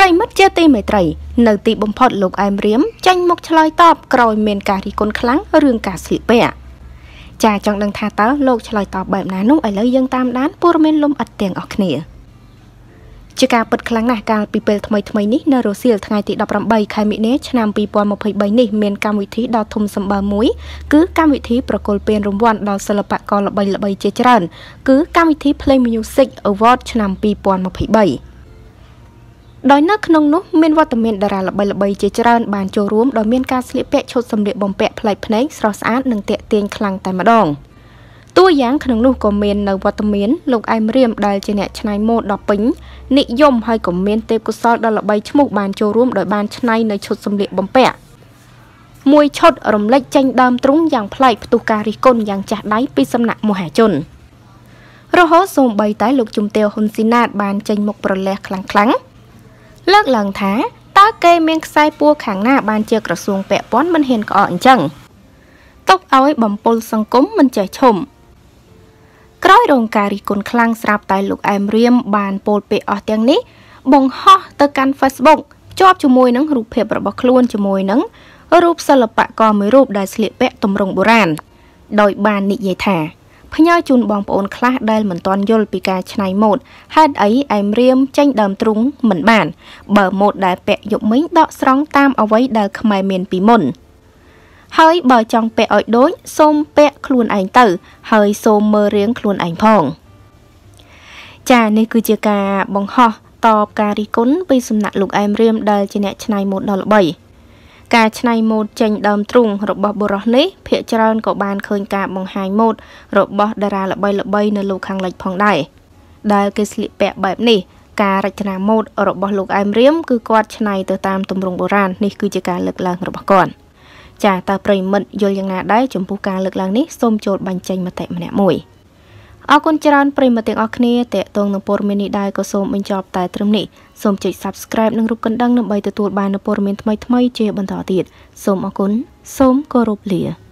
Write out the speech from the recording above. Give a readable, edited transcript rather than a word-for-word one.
មិត្តជាទីមេត្រីនៅទីបំផុតលោកអែមរៀមចាញ់មកឆ្លើយតបក្រោយមានការរិះគន់ខ្លាំងរឿងការស្លៀកពាក់ចាចង់ដឹងថាតើលោកឆ្លើយតបបែបណានោះឥឡូវយើងតាមដានព័ត៌មានលំអិតទាំងអស់គ្នាជាការពិតខ្លាំងណាស់កាលពីពេលថ្មីនេះនៅរុស្ស៊ីថ្ងៃទី18ខែមិនិនាឆ្នាំ2023នេះមានកម្មវិធីដ៏ធំសម្បើមមួយគឺកម្មវិធីប្រគល់ពានរង្វាន់ដល់សិល្បករល្បីៗជាច្រើនគឺកម្មវិធី Play Music Award ឆ្នាំ2023ដោយនៅក្នុងនោះមានវត្តមានតារាល្បីៗជាច្រើនបានចូលរួមដោយមានការស្លៀកពាក់ឈុតសម្លៀកបំពាក់ប្លែកភ្នែកស្រស់ស្អាតនិងទាក់ទាញខ្លាំងតែម្ដងតួយ៉ាងក្នុងនោះក៏មាននៅវត្តមានលោកអែមរៀមដែលជាអ្នកច្នៃម៉ូដដ៏ពេញនិយមហើយក៏មានទេពកោសល្យដ៏ល្បីឈ្មោះបានចូលរួមដោយបានច្នៃនៅឈុតសម្លៀកបំពាក់មួយឈុតរំលេចចេញដើមទ្រូងយ៉ាងប្លែកផ្ទុះការរិះគន់យ៉ាងចាស់ដៃពីសំណាក់មហាជនរហូតសូម្បីតែលោកជំទាវហ៊ុនស៊ីណាតបានចេញមុខប្រលះខ្លាំងលើកឡើងថាតើគេមានខ្សែពួរខាងណាបានជាក្រសួងពាក់ព័ន្ធមិនហ៊ានក្អកអញ្ចឹងទុកឲ្យបំពុលសង្គមមិនចេះឈុំក្រោយរងការរិះគន់ខ្លាំងស្រាប់តែលោកអែមរៀមបានពោលពាក្យអស់ទាំងនេះបង្ហោះទៅកាន់ Facebook ភ្ជាប់ជាមួយនឹងរូបភាពរបស់ខ្លួនជាមួយនឹងរូបសិល្បករមួយរូបដែលស្លៀកពាក់ទម្រង់បុរាណដោយបាននិយាយថាផ្ញើជូនបងប្អូនខ្លះដែលមិនទាន់យល់ពីការច្នៃម៉ូដហេតុអីអែមរៀមចេញដើមទ្រូងមិនបានបើម៉ូដដែលពាក់យកមិញដកស្រង់តាមអ្វីដែលខ្មែរមានពីមុនហើយបើចង់ពាក់ឲ្យដូចសូមពាក់ខ្លួនឯងទៅហើយសូមមើលរៀងខ្លួនឯងផងចានេះគឺជាការបង្ហោះតបការរិះគន់ពីសំណាក់លោកអែមរៀមដែលជាអ្នកច្នៃម៉ូដដ៏ល្បីការច្នៃម៉ូដចេញដើមទ្រូងរបស់បុរសនេះភាគច្រើនក៏បានឃើញការបង្ហាញម៉ូដរបស់តារាល្បីៗនៅលោកខាងលិចផងដែរដែលគេស្លៀកពាក់បែបនេះការរចនាម៉ូដរបស់លោកអែមរៀមគឺគាត់ច្នៃទៅតាមទម្រង់បុរាណនេះគឺជាការលើកឡើងរបស់គាត់ចាតើប្រិយមិត្តយល់យ៉ាងណាដែរចំពោះការលើកឡើងនេះសូមចូលបញ្ចេញមតិម្នាក់មួយអរគុណច្រើនប្រិយមិត្តទាំងអស់គ្នាតេតងនឹងព័ត៌មាននេះដែរក៏សូមបញ្ចប់តែត្រឹមនេះសូមចុច Subscribe និងរូបកណ្ដឹងដើម្បីទទួលបាននូវព័ត៌មានថ្មីៗជាបន្តទៀតសូមអរគុណសូមគោរពលា